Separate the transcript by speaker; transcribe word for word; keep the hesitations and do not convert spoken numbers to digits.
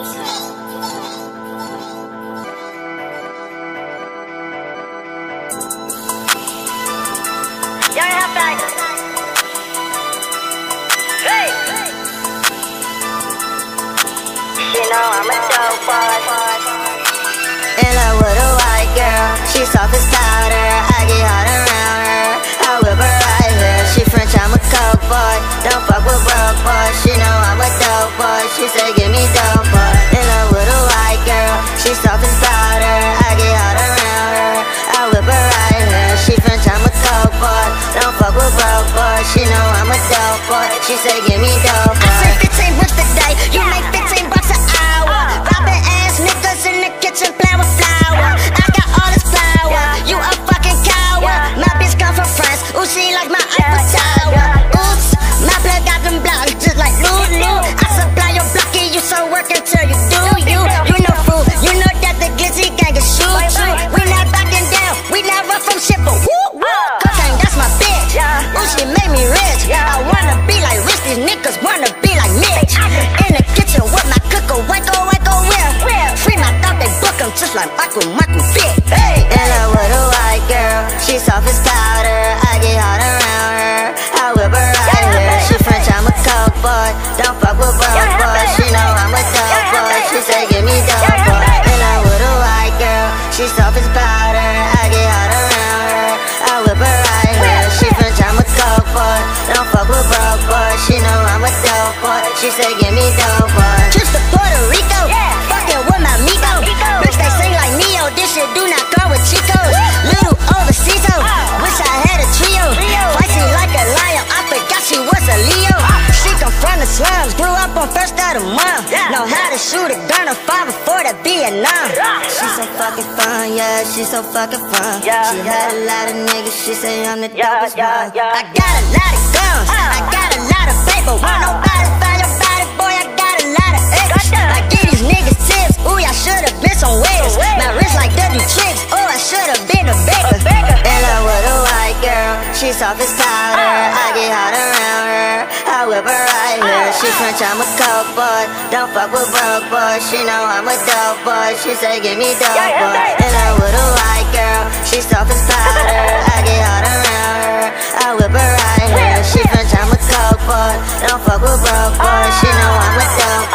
Speaker 1: I'm a dope boy. In love with a white girl, she soft as powder. I get hot around her, I whip her right here. She French, I'm a coke boy. Don't fuck with broke boys. She know I'm a dope boy. She say give me dope boy. In love with a white girl, she soft as powder. I get hot around her, I whip her right here. She French, I'm a coke boy. Don't fuck with broke boys. She know I'm a dope boy. She say give me dope boy.
Speaker 2: I say fifteen bricks a day, you make fifteen bucks an hour. Robbing ass niggas in the kitchen playing with flour. I got all this power, you a fucking coward. My bitch come from France, ooh she like my Eiffel Tower. Oops, my blood got them blocks just like Lulu. I supply your blocky, you so work until you do you. You know fool, you know that the glizzy gang can shoot you. We not backing down, we not run from shit, but woo woo. Cocaine, that's my bitch, ooh she made me rich. I wanna be like rich, these niggas wanna be like Mitch. In the kitchen with my cooker, wacko wacko whip. Free my dog, they book him just like Michael, Michael Vick. Hey,
Speaker 1: in love with a white girl, she soft as powder. I get hot around her, I whip her right here. She French, I'm a coke boy. Don't fuck with broke boys. She know I'm a dope boy. She say give me dope boy. In love with a white girl, she soft as powder. I get hot around her, I whip her right here. She French, I'm a coke boy. Don't fuck with broke boys. She know I'm a dope boy. She say give me dope boy.
Speaker 2: Trips to Puerto Rico, fucking with my Migo. Bitch, they sing like Neo. This shit do not come with Chicos. Little overseas, oh, wish I had a trio. Feisty like a lion, I forgot she was a Leo. She come from the slums, grew up on first of the month. Know how to shoot a gun or five before the Vietnam.
Speaker 1: She so fucking fun, yeah, she so fucking fun. She had a lot of niggas, she say I'm the dopest one.
Speaker 2: I got a lot of guns, I got a lot of paper. Won't nobody find your body, boy, I got a lot of acres. I give these niggas tips, ooh, I should've been some waiters. My wrist like W tricks, oh, I should've been a baker.
Speaker 1: In love with a white girl, she soft as powder. I get hot around her, I whip her right here. She French, I'm a coke boy. Don't fuck with broke boys. She know I'm a dope boy. She say give me dope boy. In love with a white girl, she soft as powder. I get hot around her, I whip her right here. She French, I'm a coke boy. Don't fuck with broke boys. She know I'm a dope